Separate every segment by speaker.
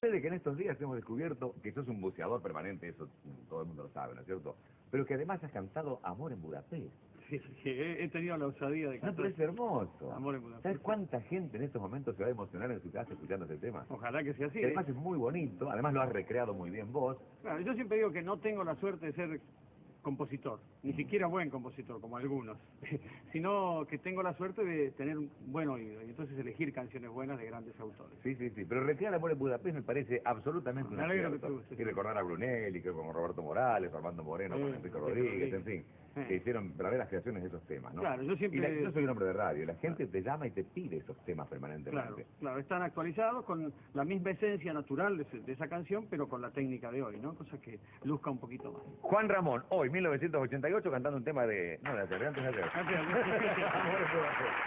Speaker 1: De que en estos días hemos descubierto que sos un buceador permanente, eso todo el mundo lo sabe, ¿no es cierto? Pero que además has cantado Amor en Budapest.
Speaker 2: Sí, he tenido la osadía de
Speaker 1: No,
Speaker 2: cantar.
Speaker 1: pero es hermoso.
Speaker 2: Amor en Budapest.
Speaker 1: ¿Sabes cuánta gente en estos momentos se va a emocionar en su casa escuchando este tema?
Speaker 2: Ojalá que sea así.
Speaker 1: Que además es muy bonito, además lo has recreado muy bien vos.
Speaker 2: Claro, yo siempre digo que no tengo la suerte de ser compositor, ni siquiera buen compositor, como algunos, sino que tengo la suerte de tener un buen oído y entonces elegir canciones buenas de grandes autores.
Speaker 1: Sí, pero recrear Amor en Budapest me parece absolutamente
Speaker 2: Me
Speaker 1: un
Speaker 2: alegro que
Speaker 1: acierto.
Speaker 2: te guste.
Speaker 1: Y recordar a Brunelli, creo con Roberto Morales, Armando Moreno, con Enrique Rodríguez, en fin, que hicieron verdaderas creaciones de esos temas, ¿no?
Speaker 2: Claro, yo siempre...
Speaker 1: yo soy un hombre de radio, la gente te llama y te pide esos temas permanentemente.
Speaker 2: Claro, están actualizados con la misma esencia natural de esa canción, pero con la técnica de hoy, ¿no? Cosa que luzca un poquito más.
Speaker 1: Juan Ramón, hoy, 1988, cantando un tema de... No, de ayer, antes de ayer.
Speaker 2: Gracias.
Speaker 1: Amor en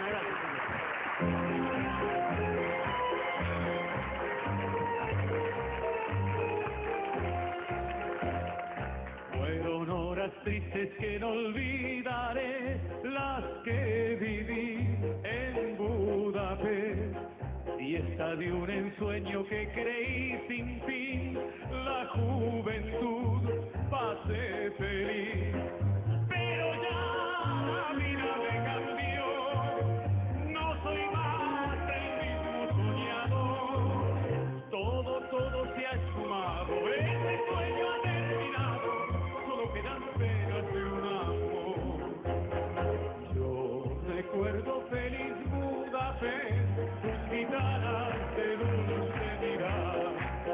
Speaker 1: Budapest.
Speaker 2: Fueron horas tristes que no olvidaré, las que viví en Budapest. Fiesta de un ensueño que creí sin fin, la juventud pasé feliz. Pero ya la vida me cambió, no soy más el mismo soñador. Todo se ha esfumado, ese sueño ha terminado, solo quedan penas de un amor. Yo recuerdo feliz Budapest, tus guitarras de dulce mirar.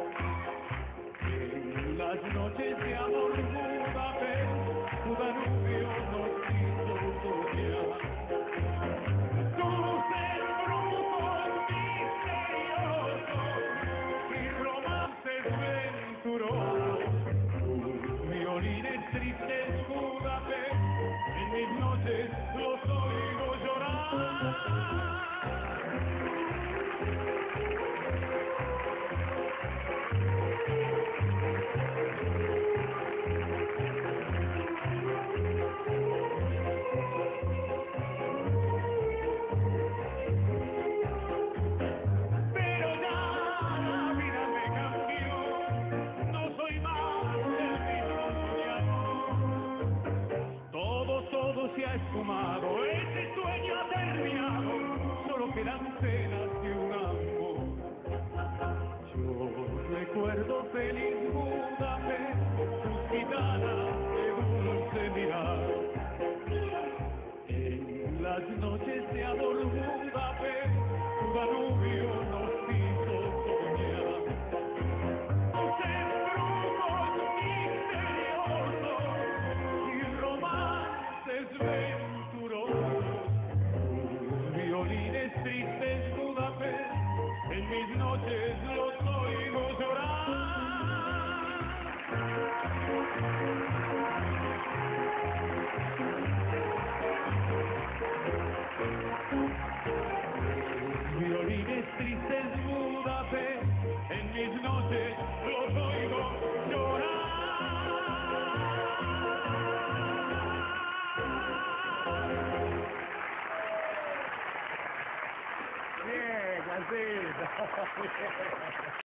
Speaker 2: En las noches de amor Budapest, tu Danubio nos hizo soñar. Tus embrujos misteriosos y romances venturosos, tus violines tristes Budapest, en mis noches los oigo llorar. Todo se ha esfumado, ese sueño ha terminado, solo quedan penas de un amor. Yo recuerdo feliz Budapest, tus guitarras de dulce mirar. En las noches de amor Budapest, tu Danubio nos hizo soñar. Tus embrujos misteriosos y romances venturosos, tus violines tristes Budapest, en mis noches los oigo llorar. Violines tristes Budapest, en mis noches los oigo llorar.
Speaker 1: Bien, Juancito.